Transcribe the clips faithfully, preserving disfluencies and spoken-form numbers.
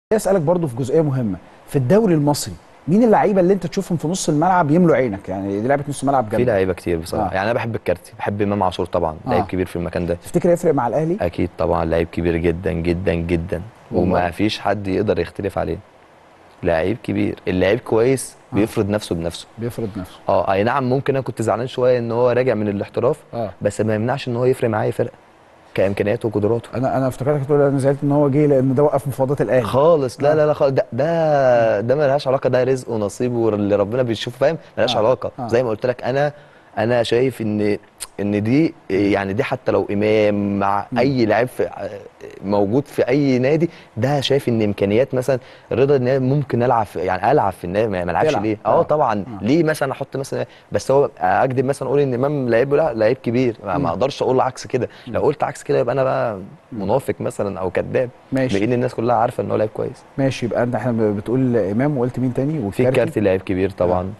اسالك برضو في جزئيه مهمه في الدوري المصري. مين اللعيبه اللي انت تشوفهم في نص الملعب يملوا عينك؟ يعني دي لعبه نص ملعب جامده. في لعيبه كتير بصراحه. آه. يعني انا بحب الكارتي، بحب امام عاشور طبعا، آه. لعيب كبير في المكان ده. تفتكر يفرق مع الاهلي؟ اكيد طبعا، لعيب كبير جدا جدا جدا، والله وما فيش حد يقدر يختلف عليه. لعيب كبير، اللعيب كويس آه. بيفرض نفسه بنفسه. بيفرض نفسه. اه اي نعم، ممكن انا كنت زعلان شويه ان هو راجع من الاحتراف، آه. بس ما يمنعش ان هو يفرق معايا فرقه كامكانياته وقدراته. انا انا افتكرتك تقول انا زعلت ان هو جه لان ده وقف مفاوضات الاهلي خالص. لا آه. لا لا خالص. ده ده ده ملهاش علاقه، ده رزق ونصيب واللي ربنا بيشوفه، فاهم؟ ملهاش آه. علاقه. آه. زي ما قلت لك، انا انا شايف ان ان دي يعني دي حتى لو امام مع م. اي لاعب في موجود في اي نادي، ده شايف ان امكانيات مثلا رضا ان ممكن العب في، يعني العب في النادي ما العبش تلعب. ليه؟ اه طبعا آه. ليه مثلا احط مثلا، بس هو اكذب مثلا اقول ان امام لعيب، لا لعيب كبير، ما, ما اقدرش اقول عكس كده. لو قلت عكس كده يبقى انا بقى منافق مثلا او كذاب، ماشي. لان الناس كلها عارفه ان هو لعيب كويس. ماشي، يبقى انت احنا بتقول امام وقلت مين تاني؟ في والكارتي. الكارتي لعيب كبير طبعا. آه.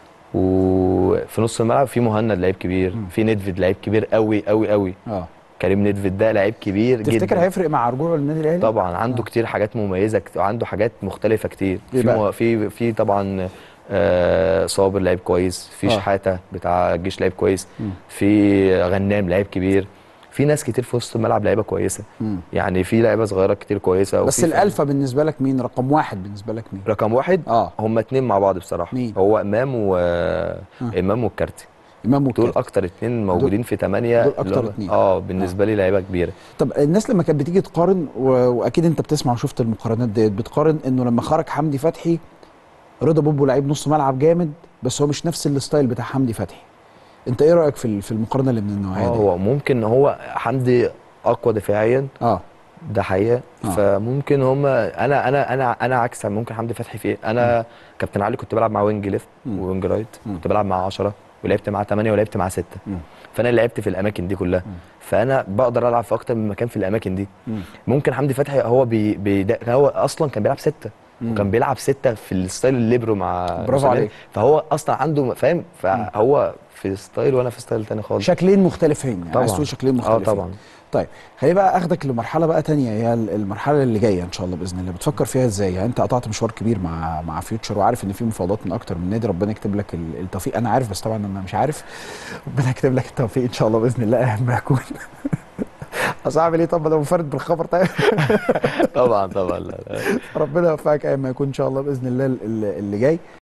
وفي نص الملعب في مهند لعيب كبير، م. في ندفيد لعيب كبير قوي قوي قوي. اه كريم ندفيد ده لعيب كبير تفتكر جدا. هيفرق مع رجوعه للنادي الاهلي؟ طبعا عنده آه. كتير حاجات مميزه كت- وعنده حاجات مختلفه كتير. ايه في بقى؟ مو... في في طبعا آه صابر لعيب كويس، في اه شحاته بتاع الجيش لعيب كويس، م. في غنام لعيب كبير، في ناس كتير في وسط الملعب لعيبه كويسه. م. يعني في لعيبه صغيره كتير كويسه. بس وفي الالفا بالنسبه لك مين؟ رقم واحد بالنسبه لك مين؟ رقم واحد اه هما اتنين مع بعض بصراحه. مين؟ هو امام و آه. امام والكارتي. امام دول والكارتي. اكتر اتنين دول موجودين في تمانية دول اللي اكتر هم اتنين. اه اه بالنسبه لي لعيبه كبيره. طب الناس لما كانت بتيجي تقارن و... واكيد انت بتسمع وشفت المقارنات ديت، بتقارن انه لما خرج حمدي فتحي رضا بوبو لعيب نص ملعب جامد بس هو مش نفس الستايل بتاع حمدي فتحي. انت ايه رايك في ال- في المقارنه اللي من النوعيه اه دي؟ هو ممكن هو حمدي اقوى دفاعيا، اه ده حقيقه. اه فممكن هم انا انا انا انا عكس ممكن حمدي فتحي في ايه. م. انا كابتن علي كنت بلعب مع وينج ليفت م. ووينج رايت، م. كنت بلعب مع عشرة ولعبت مع تمانية ولعبت مع ستة. م. فانا لعبت في الاماكن دي كلها، م. فانا بقدر العب في اكتر من مكان في الاماكن دي. م. ممكن حمدي فتحي هو بي بي هو اصلا كان بيلعب ستة، م. وكان بيلعب ستة في الستايل الليبرو مع برافو موسيماني. عليك. فهو اصلا عنده فاهم، م. فهو في ستايل وانا في ستايل تاني خالص. شكلين مختلفين، يعني عايز طبعا تقول شكلين اه مختلفين. طبعا. طيب خليني بقى اخدك لمرحله بقى تانية، هي المرحله اللي جايه ان شاء الله باذن الله، بتفكر فيها ازاي؟ يعني انت قطعت مشوار كبير مع مع فيوتشر، وعارف ان في مفاوضات من اكتر من نادي، ربنا يكتب لك التوفيق. انا عارف بس طبعا انا مش عارف. ربنا يكتب لك التوفيق ان شاء الله باذن الله اهم ما يكون. اصل اعمل ايه؟ طب انا منفرد بالخبر طيب. طبعا طبعا لا لا. ربنا يوفقك ايا ما يكون ان شاء الله باذن الله اللي جاي.